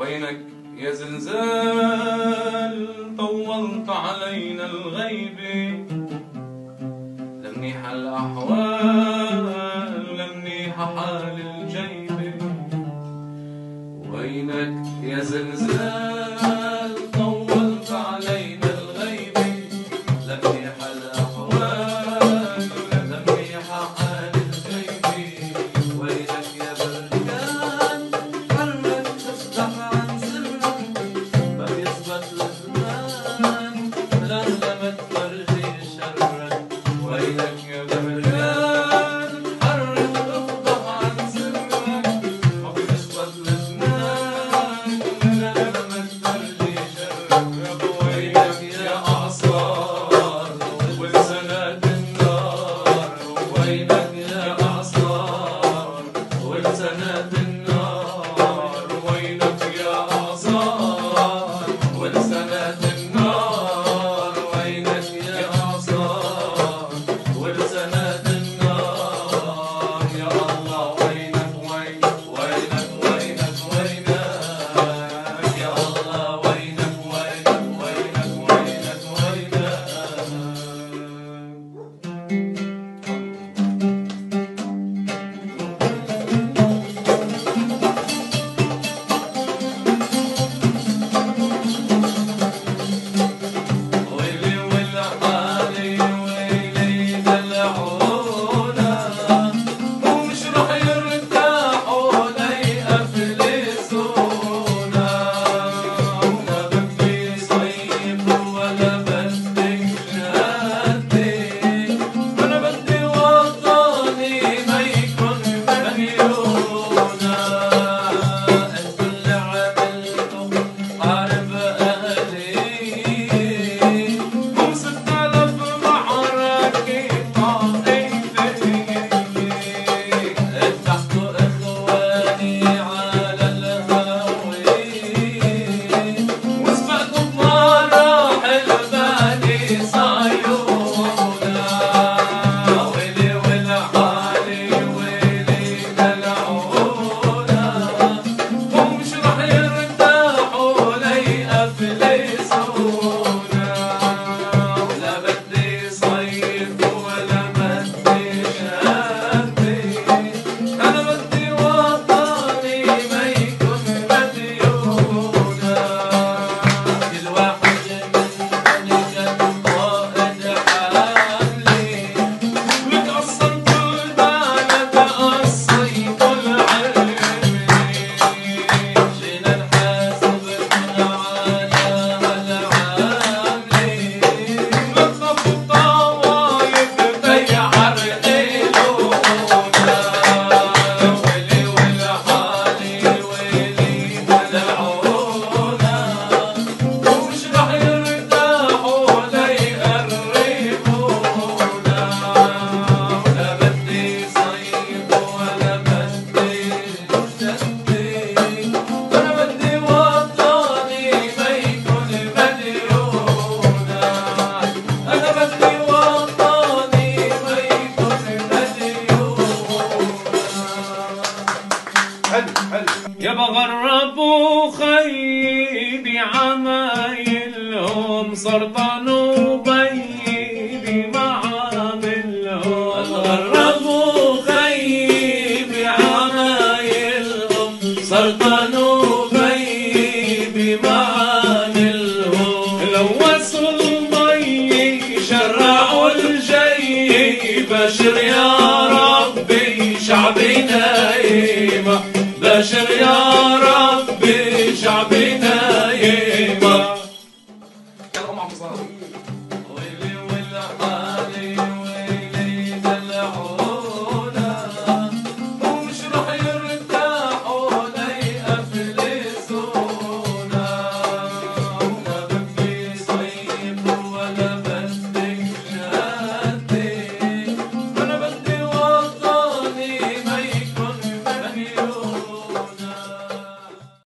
وينك يا زلزال طولت علينا الغيبة، لمنيح الأحوال لمنيح حال الجيبة. وينك يا زلزال طولت علينا الغيبة، لمنيح الأحوال لمنيح حال الجيبة. وينك يا بركان حرك تصدح عن سرك، ما بيثبت الزمان لغلبت فرجي شرك. وينك يا بركان حرك تصدح عن سرك، ما بيثبت الزمان لغلبت فرجي شرك. وينك يا أعصار ولسانات النار، وينك يا أعصار ولسانات النار. وينك يا أعصار ولسانات النار، وينك يا أعصار ولسانات النار. يا الله وينك وينك وينك وينك وينك يا الله وينك وينك وينك وينك وينك. ويلي والحالي ويلي دلعونا، ومش رح يرتاحوا ليأفلسونا. ولا بدي صيف ولا بدك شهادتي، أنا بدي وطني ما يكون مليونا. انتو اللي عملتوا حرب أهلي، و6000 معركة طائفتي. افتحتوا إخواني على الهوي، وسبقتوا بمراحل بني صهيونا. ويلي والحالي ويلي دلعونا، ومش رح يرتاحوا ليأفلسونا. ولا بدي صيف ولا بدي شهادتي، أنا بدي وطني ما يكون مديونا. كل واحد منكم جد قائد حالي، وتقصرت البلد قصيت العلم. جينا نحاسبكم على هالعاملة، نطفوا الطوايف بيعرقلونا. ويلي والحالي ويلي دلعونا، ومش رح يرتاحوا ليقربونا. ولا بدي صيف ولا بدي شتي، أنا بدي وطني ما يكون مديونا. أنا بدي وطني ما يكون مديونا. يا بغربوا خيي بعمايلهم، سرطانوا بيي بمعاملهم. غربوا خيي بعمايلهم، سرطانوا بيي بمعاملهم.